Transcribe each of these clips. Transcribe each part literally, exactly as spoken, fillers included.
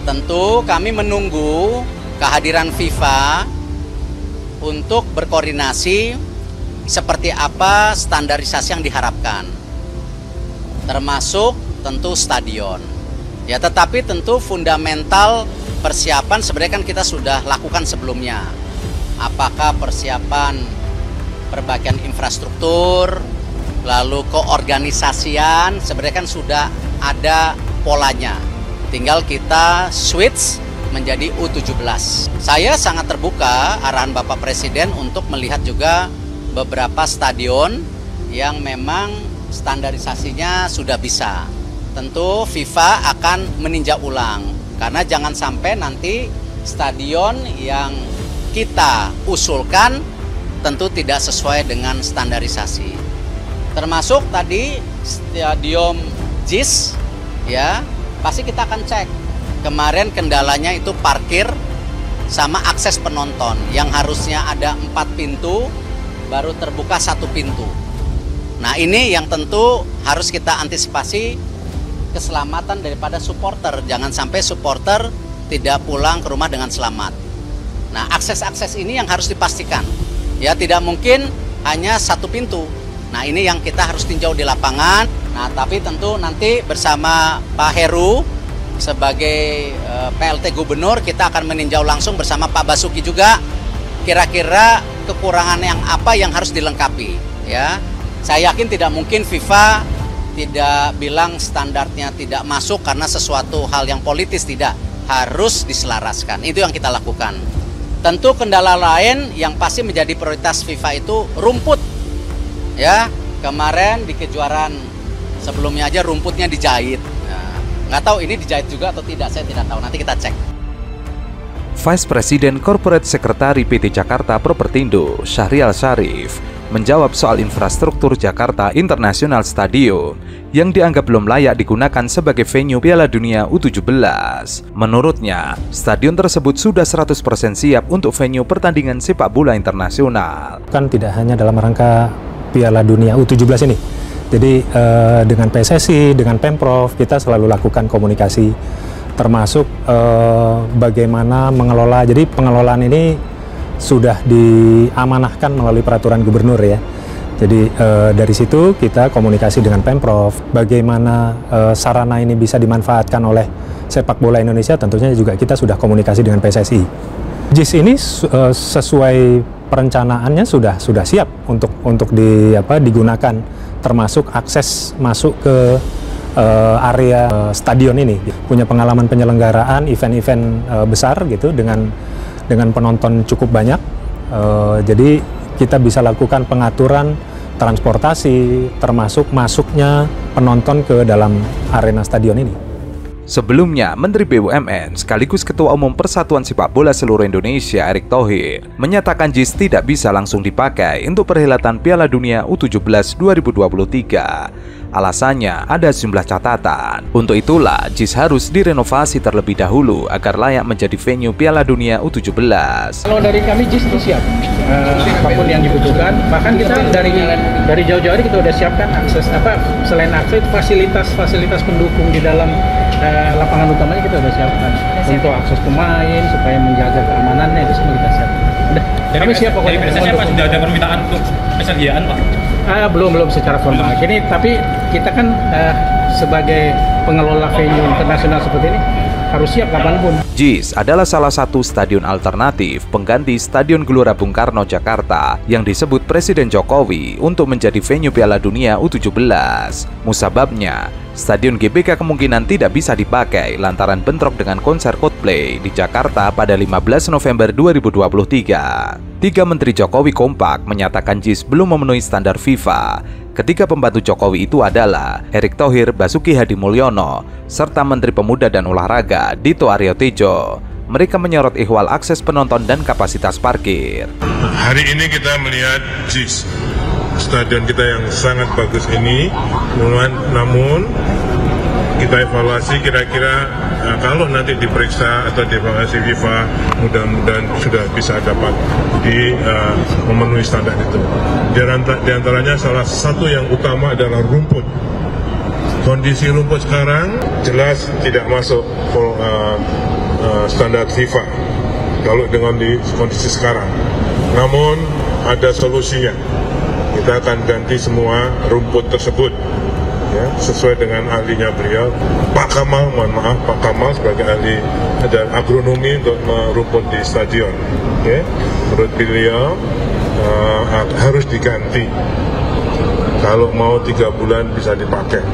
tentu kami menunggu kehadiran FIFA untuk berkoordinasi seperti apa standarisasi yang diharapkan, termasuk tentu stadion. Ya, tetapi tentu fundamental persiapan sebenarnya kan kita sudah lakukan sebelumnya. Apakah persiapan perbaikan infrastruktur, lalu keorganisasian, sebenarnya kan sudah ada polanya. Tinggal kita switch menjadi U tujuh belas. Saya sangat terbuka arahan Bapak Presiden untuk melihat juga beberapa stadion yang memang standarisasinya sudah bisa. Tentu FIFA akan meninjau ulang, karena jangan sampai nanti stadion yang kita usulkan tentu tidak sesuai dengan standarisasi. Termasuk tadi stadion J I S, ya pasti kita akan cek. Kemarin kendalanya itu parkir sama akses penonton yang harusnya ada empat pintu baru terbuka satu pintu. Nah, ini yang tentu harus kita antisipasi keselamatan daripada supporter. Jangan sampai supporter tidak pulang ke rumah dengan selamat. Nah, akses-akses ini yang harus dipastikan. Ya, tidak mungkin hanya satu pintu. Nah, ini yang kita harus tinjau di lapangan. Nah, tapi tentu nanti bersama Pak Heru sebagai uh, P L T Gubernur, kita akan meninjau langsung bersama Pak Basuki juga kira-kira kekurangan yang apa yang harus dilengkapi. Ya, saya yakin tidak mungkin FIFA tidak bilang standarnya tidak masuk karena sesuatu hal yang politis, tidak, harus diselaraskan. Itu yang kita lakukan. Tentu kendala lain yang pasti menjadi prioritas FIFA itu rumput. Ya, kemarin di kejuaraan sebelumnya aja rumputnya dijahit. Nah, nggak tahu ini dijahit juga atau tidak, saya tidak tahu. Nanti kita cek. Vice President Corporate Secretary P T Jakarta Propertindo, Syahrial Syarif, menjawab soal infrastruktur Jakarta International Stadium yang dianggap belum layak digunakan sebagai venue Piala Dunia U tujuh belas. Menurutnya, stadion tersebut sudah seratus persen siap untuk venue pertandingan sepak bola internasional. Kan tidak hanya dalam rangka Piala Dunia U tujuh belas ini. Jadi eh, dengan P S S I, dengan Pemprov, kita selalu lakukan komunikasi, termasuk eh, bagaimana mengelola. Jadi pengelolaan ini sudah diamanahkan melalui peraturan gubernur ya. Jadi eh, dari situ kita komunikasi dengan Pemprov, bagaimana eh, sarana ini bisa dimanfaatkan oleh sepak bola Indonesia, tentunya juga kita sudah komunikasi dengan P S S I. J I S ini eh, sesuai perencanaannya sudah sudah siap untuk untuk di apa digunakan, termasuk akses masuk ke eh, area eh, stadion ini. Punya pengalaman penyelenggaraan event-event eh, besar gitu dengan dengan penonton cukup banyak, uh, jadi kita bisa lakukan pengaturan transportasi, termasuk masuknya penonton ke dalam arena stadion ini. Sebelumnya, Menteri B U M N sekaligus Ketua Umum Persatuan Sepak Bola Seluruh Indonesia Erick Thohir menyatakan J I S tidak bisa langsung dipakai untuk perhelatan Piala Dunia U tujuh belas dua ribu dua puluh tiga. Alasannya ada sejumlah catatan. Untuk itulah J I S harus direnovasi terlebih dahulu agar layak menjadi venue Piala Dunia U tujuh belas. Kalau dari kami J I S itu siap, uh, apapun yang dibutuhkan. Bahkan kita dari dari jauh-jauh hari kita udah siapkan akses apa selain akses fasilitas-fasilitas pendukung di dalam uh, lapangan utamanya kita udah siapkan untuk akses pemain supaya menjaga keamanannya, itu semua kita siapkan. Udah, kami siap pokoknya. Dari P S S I Pak sudah ada permintaan untuk persediaan Pak? Ah, belum belum secara formal. Ini tapi kita kan uh, sebagai pengelola venue internasional seperti ini harus siap kapanpun. J I S adalah salah satu stadion alternatif pengganti Stadion Gelora Bung Karno Jakarta yang disebut Presiden Jokowi untuk menjadi venue Piala Dunia U tujuh belas. Musababnya, Stadion G B K kemungkinan tidak bisa dipakai lantaran bentrok dengan konser Coldplay di Jakarta pada lima belas November dua ribu dua puluh tiga. Tiga Menteri Jokowi kompak menyatakan J I S belum memenuhi standar FIFA. Ketiga pembantu Jokowi itu adalah Erick Thohir, Basuki Hadi Mulyono, serta Menteri Pemuda dan Olahraga Dito Aryo Tejo. Mereka menyorot ihwal akses penonton dan kapasitas parkir. Hari ini kita melihat J I S, stadion kita yang sangat bagus ini, namun kita evaluasi kira-kira nah, kalau nanti diperiksa atau dievaluasi FIFA, mudah-mudahan sudah bisa dapat di uh, memenuhi standar itu. Di antaranya salah satu yang utama adalah rumput. Kondisi rumput sekarang jelas tidak masuk uh, uh, standar FIFA kalau dengan di kondisi sekarang. Namun ada solusinya. Kita akan ganti semua rumput tersebut, ya, sesuai dengan ahlinya beliau, Pak Kamal, mohon maaf, Pak Kamal sebagai ahli dan agronomi untuk merumput di stadion. Ya. Menurut beliau uh, harus diganti. Kalau mau tiga bulan bisa dipakai.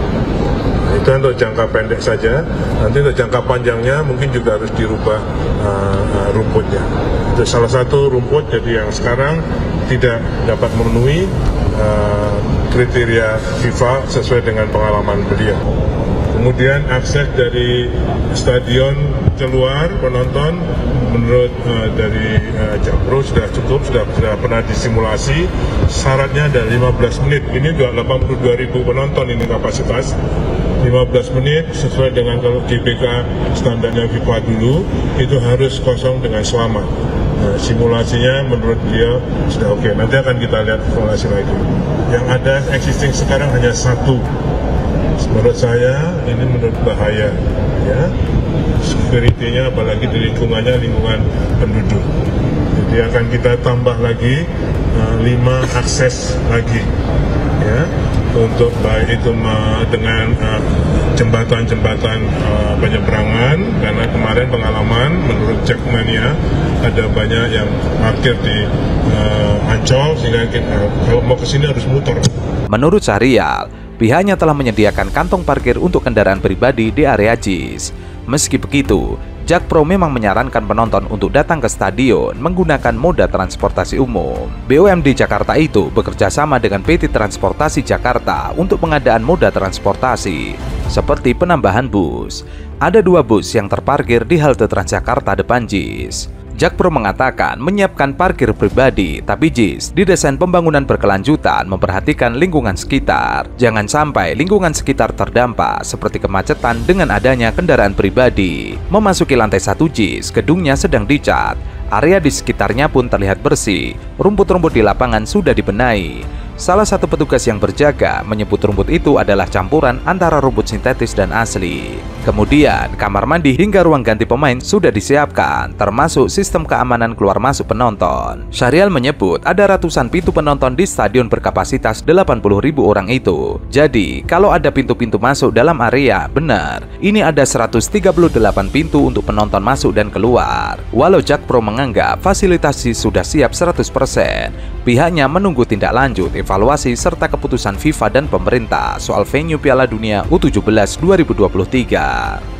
Itu untuk jangka pendek saja. Nanti untuk jangka panjangnya mungkin juga harus dirubah uh, uh, rumputnya. Itu salah satu rumput jadi yang sekarang tidak dapat memenuhi uh, kriteria FIFA sesuai dengan pengalaman beliau. Kemudian akses dari stadion keluar penonton menurut uh, dari uh, Jakpro sudah cukup, sudah, sudah pernah disimulasi. Syaratnya ada lima belas menit. Ini juga delapan puluh dua ribu penonton ini kapasitas. lima belas menit sesuai dengan kalau G B K standarnya FIFA dulu itu harus kosong dengan selamat. Nah, simulasinya menurut beliau sudah oke. Nanti akan kita lihat simulasi lagi. Yang ada existing sekarang hanya satu. Menurut saya ini menurut bahaya, ya. Security-nya apalagi di lingkungannya lingkungan penduduk. Jadi akan kita tambah lagi uh, lima akses lagi, ya. Untuk baik itu dengan jembatan-jembatan uh, uh, penyeberangan, karena kemarin pengalaman menurut Jackmania ada banyak yang parkir di uh, Ancol sehingga kita, kalau mau ke sini harus muter. Menurut Syahrial, pihaknya telah menyediakan kantong parkir untuk kendaraan pribadi di area JIS. Meski begitu, Jakpro memang menyarankan penonton untuk datang ke stadion menggunakan moda transportasi umum. B U M D Jakarta itu bekerja sama dengan P T Transportasi Jakarta untuk pengadaan moda transportasi, seperti penambahan bus. Ada dua bus yang terparkir di halte Transjakarta depan JIS. Jakpro mengatakan menyiapkan parkir pribadi, tapi JIS didesain pembangunan berkelanjutan memperhatikan lingkungan sekitar. Jangan sampai lingkungan sekitar terdampak seperti kemacetan dengan adanya kendaraan pribadi. Memasuki lantai satu JIS, gedungnya sedang dicat. Area di sekitarnya pun terlihat bersih. Rumput-rumput di lapangan sudah dibenahi. Salah satu petugas yang berjaga menyebut rumput itu adalah campuran antara rumput sintetis dan asli. Kemudian, kamar mandi hingga ruang ganti pemain sudah disiapkan, termasuk sistem keamanan keluar masuk penonton. Syahrial menyebut ada ratusan pintu penonton di stadion berkapasitas delapan puluh ribu orang itu. Jadi, kalau ada pintu-pintu masuk dalam area, benar, ini ada seratus tiga puluh delapan pintu untuk penonton masuk dan keluar. Walau Jakpro menganggap fasilitas sudah siap seratus persen, pihaknya menunggu tindak lanjut, evaluasi, serta keputusan FIFA dan pemerintah soal venue Piala Dunia U tujuh belas dua ribu dua puluh tiga.